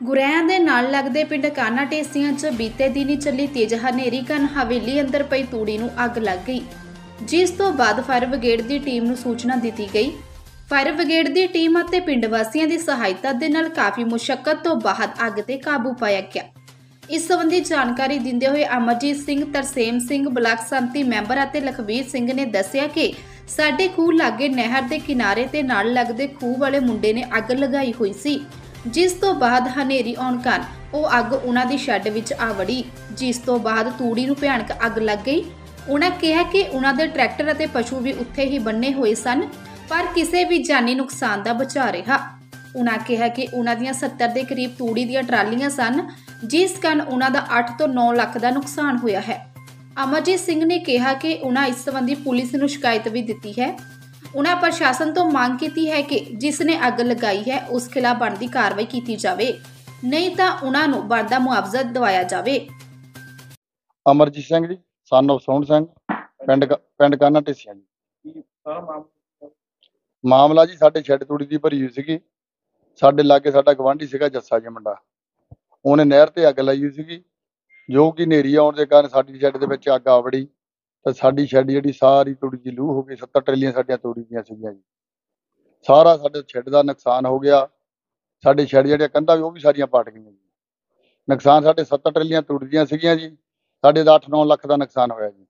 ਗੁਰੈਆਂ ਦੇ ਨਾਲ ਲੱਗਦੇ ਪਿੰਡ ਕਾਨਾ ਢੇਸੀਆਂ 'ਚ ਬੀਤੇ ਦਿਨੀ ਚੱਲੀ ਤੇਜ਼ ਹਨੇਰੀ ਕਾਰਨ ਹਵੇਲੀ ਅੰਦਰ ਪਈ ਤੂੜੀ ਨੂੰ ਅੱਗ ਲੱਗ ਗਈ, ਜਿਸ ਤੋਂ ਬਾਅਦ ਫਾਇਰ ਬ੍ਰਿਗੇਡ ਦੀ ਟੀਮ ਨੂੰ ਸੂਚਨਾ ਦਿੱਤੀ ਗਈ। ਫਾਇਰ ਬ੍ਰਿਗੇਡ ਦੀ ਟੀਮ ਅਤੇ ਪਿੰਡ ਵਾਸੀਆਂ ਦੀ ਸਹਾਇਤਾ ਦੇ ਨਾਲ ਕਾਫੀ ਮੁਸ਼ੱਕਤ ਤੋਂ ਬਾਅਦ ਅੱਗ ਤੇ ਕਾਬੂ ਪਾਇਆ ਗਿਆ। ਇਸ ਸੰਬੰਧੀ ਜਾਣਕਾਰੀ ਦਿੰਦੇ ਹੋਏ ਅਮਰਜੀਤ ਸਿੰਘ, ਤਰਸੇਮ ਸਿੰਘ, ਬਲਾਕ ਸੰਮਤੀ ਮੈਂਬਰ ਅਤੇ ਲਖਵੀਰ ਸਿੰਘ ਨੇ ਦੱਸਿਆ ਕਿ ਸਾਡੇ ਖੂਹ ਲਾਗੇ ਨਹਿਰ ਦੇ ਕਿਨਾਰੇ ਤੇ ਨਾਲ ਲੱਗਦੇ ਖੂਹ ਵਾਲੇ ਮੁੰਡੇ ਨੇ ਅੱਗ ਲਗਾਈ ਹੋਈ ਸੀ, ਜਿਸ ਤੋਂ ਬਾਅਦ ਹਨੇਰੀ ਆਉਣ ਕਾਰਨ ਉਹ ਅੱਗ ਉਹਨਾਂ ਦੀ ਸ਼ੈੱਡ ਵਿੱਚ ਆ ਵੜੀ, ਜਿਸ ਤੋਂ ਬਾਅਦ ਤੂੜੀ ਨੂੰ ਭਿਆਨਕ ਅੱਗ ਲੱਗ ਗਈ। ਉਹਨਾਂ ਕਿਹਾ ਕਿ ਉਹਨਾਂ ਦੇ ਟਰੈਕਟਰ ਅਤੇ ਪਸ਼ੂ ਵੀ ਉੱਥੇ ਹੀ ਬੰਨੇ ਹੋਏ ਸਨ, ਪਰ ਕਿਸੇ ਵੀ ਜਾਨੀ ਨੁਕਸਾਨ ਦਾ ਬਚਾਅ ਰਿਹਾ। ਉਹਨਾਂ ਕਿਹਾ ਕਿ ਉਹਨਾਂ ਦੀਆਂ 70 ਦੇ ਕਰੀਬ ਤੂੜੀ ਦੀਆਂ ਟਰਾਲੀਆਂ ਸਨ, ਜਿਸ ਕਾਰਨ ਉਹਨਾਂ ਦਾ 8 ਤੋਂ 9 ਲੱਖ ਦਾ ਨੁਕਸਾਨ ਹੋਇਆ ਹੈ। ਅਮਰਜੀਤ ਸਿੰਘ ਨੇ ਕਿਹਾ ਕਿ ਉਹਨਾਂ ਇਸ ਸੰਬੰਧੀ ਪੁਲਿਸ ਨੂੰ ਸ਼ਿਕਾਇਤ ਵੀ ਦਿੱਤੀ ਹੈ। ਉਹਨਾਂ ਪ੍ਰਸ਼ਾਸਨ ਤੋਂ ਮੰਗ ਕੀਤੀ ਹੈ ਕਿ ਜਿਸ ਨੇ ਅੱਗ ਲਗਾਈ ਹੈ ਉਸ ਖਿਲਾਫ ਬਣਦੀ ਕਾਰਵਾਈ ਕੀਤੀ ਜਾਵੇ, ਨਹੀਂ ਤਾਂ ਉਹਨਾਂ ਨੂੰ ਬਣਦਾ ਮੁਆਵਜ਼ਾ ਦਿਵਾਇਆ ਜਾਵੇ। ਅਮਰਜੀਤ ਸਿੰਘ ਜੀ, ਸਨ ਆਫ ਸੋਹਣ ਸਿੰਘ, ਪਿੰਡ ਕਾਨਾ ਢੇਸੀਆਂ ਜੀ। ਮਾਮਲਾ ਜੀ ਸਾਡੇ ਸ਼ੈੱਡ ਤੂੜੀ ਦੀ ਭਰੀ ਹੋਈ ਸੀਗੀ। ਸਾਡੇ ਲਾਗੇ ਸਾਡਾ ਗਵਾਂਢੀ ਸੀਗਾ ਜੱਸਾ ਜੀ ਮੁੰਡਾ, ਉਹਨੇ ਨਹਿਰ ਤੇ ਅੱਗ ਲਾਈ ਹੋਈ ਸੀਗੀ, ਜੋ ਕਿ ਹਨੇਰੀ ਆਉਣ ਦੇ ਕਾਰਨ ਸਾਡੀ ਸ਼ੈੱਡ ਦੇ ਵਿੱਚ ਅੱਗ ਆ ਵੜੀ ਤੇ ਸਾਡੀ ਸ਼ੈੱਡ ਜਿਹੜੀ ਸਾਰੀ ਤੂੜੀ ਦੀ ਲੂਹ ਹੋ ਗਈ। 70 ਟਰੇਲੀਆਂ ਸਾਡੀਆਂ ਤੂੜੀ ਦੀਆਂ ਸੀਗੀਆਂ ਜੀ। ਸਾਰਾ ਸਾਡੇ ਸ਼ੈੱਡ ਦਾ ਨੁਕਸਾਨ ਹੋ ਗਿਆ। ਸਾਡੇ ਸ਼ੈੱਡ ਜਿਹੜੀਆਂ ਕੰਧਾਂ ਵੀ ਉਹ ਵੀ ਸਾਰੀਆਂ ਪਾਟ ਗਈਆਂ ਜੀ। ਨੁਕਸਾਨ ਸਾਡੇ 70 ਟਰੇਲੀਆਂ ਤੂੜੀ ਦੀਆਂ ਸੀਗੀਆਂ ਜੀ। ਸਾਡੇ ਦਾ 8-9 ਲੱਖ ਦਾ ਨੁਕਸਾਨ ਹੋਇਆ ਜੀ।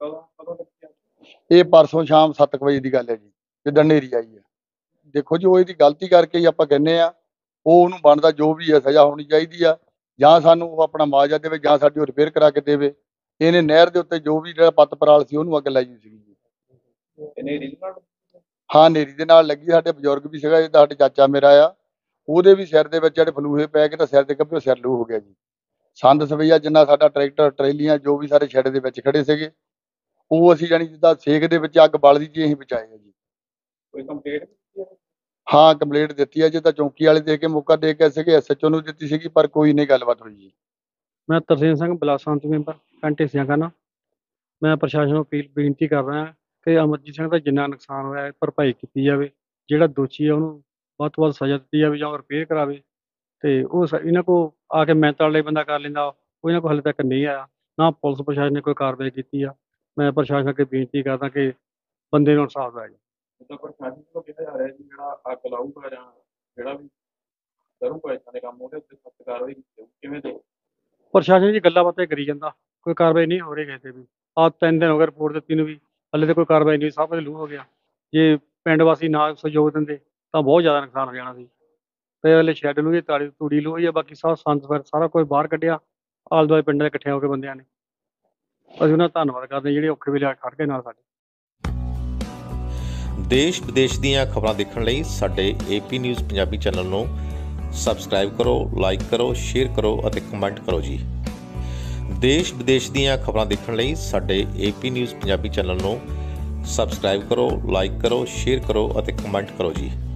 ਇਹ ਪਰਸੋਂ ਸ਼ਾਮ 7 ਵਜੇ ਦੀ ਗੱਲ ਹੈ ਜੀ, ਜਿੱਦਾਂ ਹਨੇਰੀ ਆਈ ਹੈ। ਦੇਖੋ ਜੀ, ਉਹ ਇਹਦੀ ਗਲਤੀ ਕਰਕੇ ਹੀ ਆਪਾਂ ਕਹਿੰਦੇ ਆ, ਉਹ ਉਹਨੂੰ ਬਣਦਾ ਜੋ ਵੀ ਹੈ ਸਜ਼ਾ ਹੋਣੀ ਚਾਹੀਦੀ ਆ, ਜਾਂ ਸਾਨੂੰ ਉਹ ਆਪਣਾ ਮੁਆਵਜ਼ਾ ਦੇਵੇ ਜਾਂ ਸਾਡੀ ਉਹ ਰਿਪੇਅਰ ਕਰਾ ਕੇ ਦੇਵੇ। ਇਹਨੇ ਨਹਿਰ ਦੇ ਉੱਤੇ ਜੋ ਵੀ ਜਿਹੜਾ ਪੱਤ ਪਰਾਲ ਸੀ ਉਹਨੂੰ ਅੱਗ ਲਾਈ ਹੋਈ ਸੀਗੀ ਜੀ। ਹਾਂ, ਹਨੇਰੀ ਦੇ ਨਾਲ ਲੱਗੀ। ਸਾਡੇ ਬਜ਼ੁਰਗ ਵੀ ਸੀਗਾ, ਜਿੱਦਾਂ ਸਾਡੇ ਚਾਚਾ ਮੇਰਾ ਆ, ਉਹਦੇ ਵੀ ਸਿਰ ਦੇ ਵਿੱਚ ਜਿਹੜੇ ਫਲੂਹੇ ਪੈ ਕੇ ਤਾਂ ਸਿਰ ਦੇ ਕੱਪੇ ਸਿਰ ਲੂ ਹੋ ਗਿਆ ਜੀ। ਸੰਦ ਸਵਈਆ ਜਿੰਨਾ ਸਾਡਾ ਟਰੈਕਟਰ ਟਰੇਲੀਆਂ ਜੋ ਵੀ ਸਾਰੇ ਸ਼ੈੱਡ ਦੇ ਵਿੱਚ ਖੜੇ ਸੀਗੇ, ਉਹ ਅਸੀਂ ਜਾਣੀ ਜਿੱਦਾਂ ਸੇਕ ਦੇ ਵਿੱਚ ਅੱਗ ਬਲਦੀ ਜੀ ਅਸੀਂ ਬਚਾਏ ਆ ਜੀ। ਕੋਈ ਕੰਪਲੇਂਟ? ਹਾਂ, ਕੰਪਲੇਂਟ ਦਿੱਤੀ ਹੈ। ਜਿੱਦਾਂ ਚੌਂਕੀ ਵਾਲੇ ਦੇ ਕੇ ਮੌਕਾ ਦੇ ਕੇ ਸੀਗੇ, SHO ਨੂੰ ਦਿੱਤੀ ਸੀਗੀ, ਪਰ ਕੋਈ ਨਹੀਂ ਗੱਲਬਾਤ ਹੋਈ ਜੀ। ਮੈਂ ਤਰਸੇਮ ਸਿੰਘ, ਬਲਾਕ ਸੰਮਤੀ ਮੈਂਬਰ, ਪਿੰਡ ਢੇਸੀਆਂ ਕਾਨਾ। ਮੈਂ ਪ੍ਰਸ਼ਾਸਨ ਨੂੰ ਬੇਨਤੀ ਕਰ ਰਿਹਾ ਕਿ ਅਮਰਜੀਤ ਸਿੰਘ ਦਾ ਜਿੰਨਾ ਨੁਕਸਾਨ ਹੋਇਆ ਭਰਪਾਈ ਕੀਤੀ ਜਾਵੇ। ਜਿਹੜਾ ਦੋਸ਼ੀ ਹੈ ਉਹਨੂੰ ਵੱਧ ਤੋਂ ਵੱਧ ਸਜ਼ਾ ਦਿੱਤੀ ਜਾਵੇ ਜਾਂ ਉਹ ਰਿਪੇਅਰ ਕਰਾਵੇ। ਅਤੇ ਉਹ ਇਹਨਾਂ ਕੋਲ ਆ ਕੇ ਮਿਹਨਤ ਵਾਲੇ ਬੰਦਾ ਕਰ ਲੈਂਦਾ, ਉਹ ਇਹਨਾਂ ਕੋਲ ਹਾਲੇ ਤੱਕ ਨਹੀਂ ਆਇਆ। ਨਾ ਪੁਲਿਸ ਪ੍ਰਸ਼ਾਸਨ ਨੇ ਕੋਈ ਕਾਰਵਾਈ ਕੀਤੀ ਆ। ਮੈਂ ਪ੍ਰਸ਼ਾਸਨ ਅੱਗੇ ਬੇਨਤੀ ਕਰਦਾ ਕਿ ਬੰਦੇ ਨੂੰ ਇਨਸਾਫ ਦਿਵਾਇਆ ਜਾਵੇ। ਪ੍ਰਸ਼ਾਸਨ ਵੱਲੋਂ ਕਿਹਾ ਜਾ ਰਿਹਾ ਜੀ, ਜਿਹੜਾ ਅੱਗ ਲਾਊਗਾ ਜਾਂ ਜਿਹੜਾ ਵੀ ਕਰੂਗਾ ਇੱਦਾਂ ਦੇ ਕੰਮ, ਉਹਦੇ ਉੱਤੇ ਸਖਤ ਕਾਰਵਾਈ ਕੀਤੀ ਜਾਊ। ਕਿਵੇਂ ਦੇ ਪ੍ਰਸ਼ਾਸਨ ਜੀ ਗੱਲਾਂ ਬਾਤਾਂ ਕਰੀ ਜਾਂਦਾ, ਕੋਈ ਕਾਰਵਾਈ ਨਹੀਂ ਹੋ ਰਹੀ ਕਿਸੇ 'ਤੇ ਵੀ। ਆਹ 3 ਦਿਨ ਹੋ ਗਏ ਰਿਪੋਰਟ ਦਿੱਤੀ ਨੂੰ ਵੀ, ਹਾਲੇ ਤਾਂ ਕੋਈ ਕਾਰਵਾਈ ਨਹੀਂ। ਸਭ ਕੁਝ ਲੂ ਹੋ ਗਿਆ। ਜੇ ਪਿੰਡ ਵਾਸੀ ਨਾ ਸਹਿਯੋਗ ਦਿੰਦੇ ਤਾਂ ਬਹੁਤ ਜ਼ਿਆਦਾ ਨੁਕਸਾਨ ਹੋ ਜਾਣਾ ਸੀ। ਅਤੇ ਅਗਲੇ ਸ਼ੈੱਡ ਨੂੰ ਵੀ ਤੂੜੀ ਲੂ ਹੋਈ ਆ। ਬਾਕੀ ਸਭ ਸੰਦ ਸਾਰਾ ਕੁਝ ਬਾਹਰ ਕੱਢਿਆ, ਆਲੇ ਦੁਆਲੇ ਪਿੰਡਾਂ ਦੇ ਇਕੱਠਿਆਂ ਹੋ ਕੇ ਬੰਦਿਆਂ ਨੇ। ਅਸੀਂ ਉਹਨਾਂ ਦਾ ਧੰਨਵਾਦ ਕਰਦੇ ਹਾਂ ਜਿਹੜੇ ਔਖੇ ਵੇਲੇ ਆ ਖੜ੍ਹ ਕੇ ਨਾਲ ਸਾਡੇ। ਦੇਸ਼ ਵਿਦੇਸ਼ ਦੀਆਂ ਖਬਰਾਂ ਦੇਖਣ ਲਈ ਸਾਡੇ AP ਨਿਊਜ਼ ਪੰਜਾਬੀ ਚੈਨਲ ਨੂੰ ਸਬਸਕ੍ਰਾਈਬ ਕਰੋ, ਲਾਈਕ ਕਰੋ, ਸ਼ੇਅਰ ਕਰੋ ਅਤੇ ਕਮੈਂਟ ਕਰੋ ਜੀ। ਦੇਸ਼ ਵਿਦੇਸ਼ ਦੀਆਂ ਖਬਰਾਂ ਦੇਖਣ ਲਈ ਸਾਡੇ AP ਨਿਊਜ਼ ਪੰਜਾਬੀ ਚੈਨਲ ਨੂੰ ਸਬਸਕ੍ਰਾਈਬ ਕਰੋ, ਲਾਈਕ ਕਰੋ, ਸ਼ੇਅਰ ਕਰੋ ਅਤੇ ਕਮੈਂਟ ਕਰੋ ਜੀ।